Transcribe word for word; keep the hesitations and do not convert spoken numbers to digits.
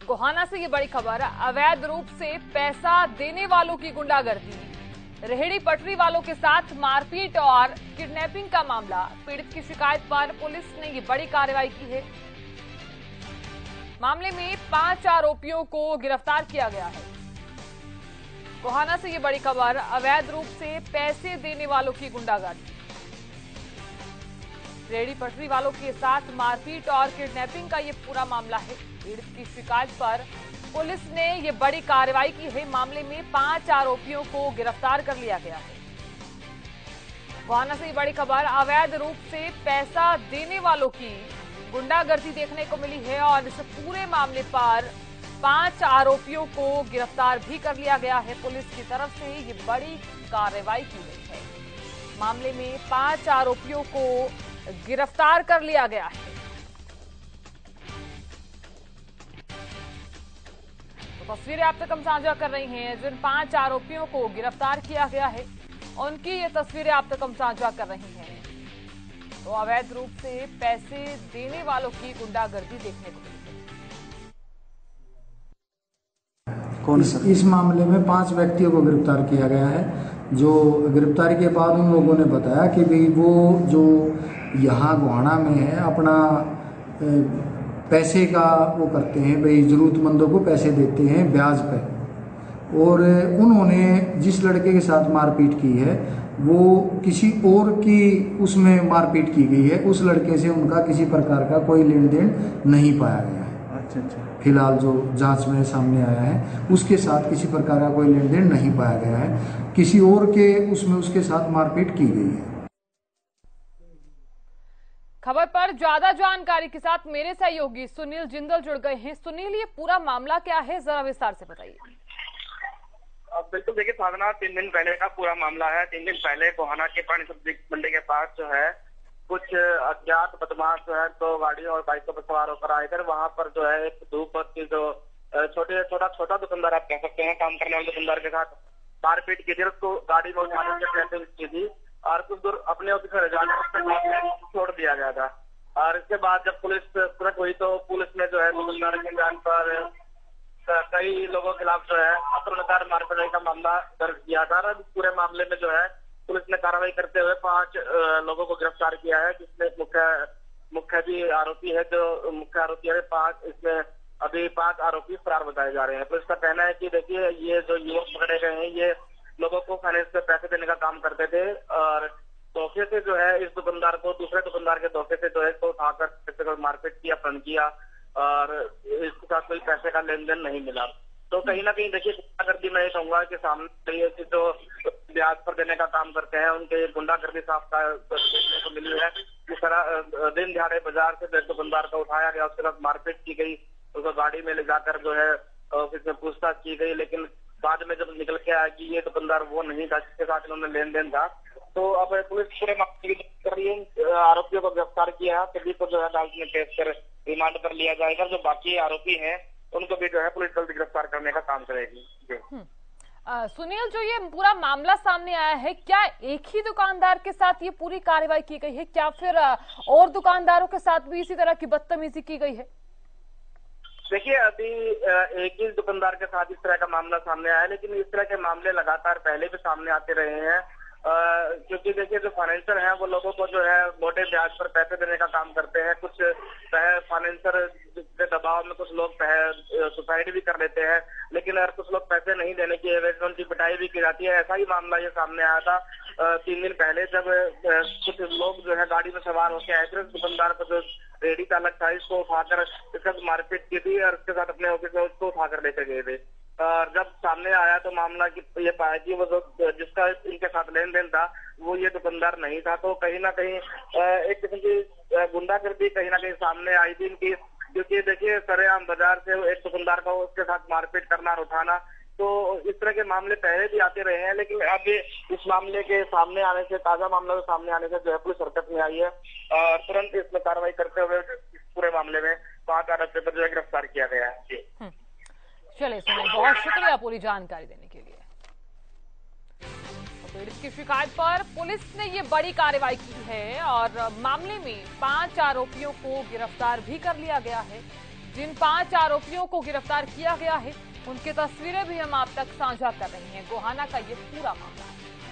गोहाना से ये बड़ी खबर, अवैध रूप से पैसा देने वालों की गुंडागर्दी, रेहड़ी पटरी वालों के साथ मारपीट और किडनैपिंग का मामला। पीड़ित की शिकायत पर पुलिस ने ये बड़ी कार्रवाई की है। मामले में पांच आरोपियों को गिरफ्तार किया गया है। गोहाना से ये बड़ी खबर, अवैध रूप से पैसे देने वालों की गुंडागर्दी, रेहड़ी पटरी वालों के साथ मारपीट और किडनैपिंग का ये पूरा मामला है। पीड़ित की शिकायत पर पुलिस ने ये बड़ी कार्रवाई की है। मामले में पांच आरोपियों को गिरफ्तार कर लिया गया है। गोहाना से ये बड़ी खबर, अवैध रूप से पैसा देने वालों की गुंडागर्दी देखने को मिली है और इस पूरे मामले पर पांच आरोपियों को गिरफ्तार भी कर लिया गया है। पुलिस की तरफ से ये बड़ी कार्रवाई की गई है। मामले में पांच आरोपियों को गिरफ्तार कर लिया गया है। तो तस्वीरें आप तक हम साझा कर रही हैं। जिन पांच आरोपियों को गिरफ्तार किया गया है उनकी ये तस्वीरें आप तक हम साझा कर रही हैं। तो अवैध रूप से पैसे देने वालों की गुंडागर्दी देखने को मिली है। कौन इस, इस मामले में पांच व्यक्तियों को गिरफ्तार किया गया है। जो गिरफ्तारी के बाद उन लोगों ने बताया कि भाई वो जो यहाँ गोहाना में है अपना पैसे का वो करते हैं, भाई जरूरतमंदों को पैसे देते हैं ब्याज पे, और उन्होंने जिस लड़के के साथ मारपीट की है वो किसी और की उसमें मारपीट की गई है। उस लड़के से उनका किसी प्रकार का कोई लेन देन नहीं पाया गया है। अच्छा अच्छा फिलहाल जो जांच में सामने आया है उसके साथ किसी प्रकार का कोई लेन देन नहीं पाया गया है। किसी और के उसमें उसके साथ मारपीट की गई है। खबर पर ज्यादा जानकारी के साथ मेरे सहयोगी सुनील जिंदल जुड़ गए हैं। सुनील, ये पूरा मामला क्या है, जरा विस्तार से बताइए। बिल्कुल, देखिए साधना, तीन दिन पहले का पूरा मामला है। तीन दिन पहले गोहाना के पानी सब्जी मंडी के पास जो है कुछ अज्ञात बदमाश जो है दो गाड़ी और बाइकों पर सवार होकर आए थे। वहां पर जो है एक धूप की जो छोटे छोटा छोटा दुकानदार आप कह सकते हैं, काम करने वाले दुकानदार के साथ मारपीट की थी। उसको गाड़ी में उठाने की प्रयत्न की थी और कुछ दूर अपने ऑफिस में जाने छोड़ दिया गया था। और इसके बाद जब पुलिस तुरंत हुई तो पुलिस ने जो है दुकानदार के जान पर कई लोगों के खिलाफ जो है आक्रामक मारपीट का मामला दर्ज किया था। पूरे मामले में जो है पुलिस ने कार्रवाई करते हुए पांच लोगों को गिरफ्तार किया है, जिसमें मुख्य मुख्य भी आरोपी है। जो मुख्य आरोपी है पांच, इसमें अभी पांच आरोपी फरार बताए जा रहे हैं। पुलिस का कहना है कि देखिए ये जो युवक पकड़े गए हैं ये लोगों को फाइनेंस पे पैसे देने का काम करते थे और धोखे से जो है इस दुकानदार को दूसरे दुकानदार के धोखे से जो है इसको उठाकर मारपीट किया, अपहरण किया और इसके साथ कोई पैसे का लेन देन नहीं मिला। तो कहीं ना कहीं देखिए गुंडागर्दी में कहूंगा कि सामने जो ब्याज पर देने का काम करते हैं उनके गुंडागर्दी साफ देखने को मिली है। जिस तरह दिन दिहाड़े बाजार से एक दुकानदार को उठाया गया, उसके साथ मारपीट की गई, उसको गाड़ी में ले जाकर जो है ऑफिस में पूछताछ की गई, लेकिन बाद में जब निकल के आया कि ये दुकानदार वो नहीं था जिसके साथ इन्होंने लेन देन था। तो अब पुलिस पूरे मामले की जांच कर रही है। आरोपियों को गिरफ्तार किया है, सभी को जो है अदालत में पेश कर रिमांड पर लिया जाएगा। जो बाकी आरोपी हैं उनको भी जो है पुलिस जल्द गिरफ्तार करने का काम करेगी। आ, सुनील, जो ये पूरा मामला सामने आया है, क्या एक ही दुकानदार के साथ ये पूरी कार्रवाई की गई है, क्या फिर और दुकानदारों के साथ भी इसी तरह की बदतमीजी की गई है? देखिए अभी एक ही दुकानदार के साथ इस तरह का मामला सामने आया है, लेकिन इस तरह के मामले लगातार पहले भी सामने आते रहे हैं। क्योंकि देखिए जो फाइनेंसर हैं वो लोगों को जो है मोटे ब्याज पर पैसे देने का काम करते हैं। कुछ फाइनेंसर के दबाव में कुछ लोग सुसाइड भी कर लेते हैं, लेकिन अगर कुछ लोग पैसे नहीं देने की वजह से उनकी पिटाई भी की जाती है। ऐसा ही मामला ये सामने आया था तीन दिन पहले, जब कुछ लोग जो है गाड़ी में सवार होकर आए थे। दुकानदार को जो रेडी चालक था इसको उठाकर इसका मारपीट की थी और उसके साथ अपने ऑफिस में उसको उठाकर लेकर गए थे। और जब सामने आया तो मामला की ये पाया कि वो जो जिसका इनके साथ लेन देन था वो ये दुकानदार नहीं था। तो कहीं ना कहीं एक किस्म की गुंडागर्दी कहीं ना कहीं सामने आई थी इनकी, क्योंकि देखिए सरेआम बाजार से एक दुकानदार का उसके साथ मारपीट करना और उठाना, तो इस तरह के मामले पहले भी आते रहे हैं। लेकिन अब इस मामले के सामने आने से, ताजा मामला के सामने आने से जो है पुलिस हरकत में आई है और तुरंत इसमें कार्रवाई करते हुए पूरे मामले में पांच आरोपियों पर जो है गिरफ्तार किया गया है। जी चलिए सुनील, बहुत शुक्रिया पूरी जानकारी देने के लिए। तो पीड़ित की शिकायत पर पुलिस ने ये बड़ी कार्रवाई की है और मामले में पांच आरोपियों को गिरफ्तार भी कर लिया गया है। जिन पांच आरोपियों को गिरफ्तार किया गया है उनकी तस्वीरें भी हम आप तक साझा कर रहे हैं। गोहाना का ये पूरा मामला है।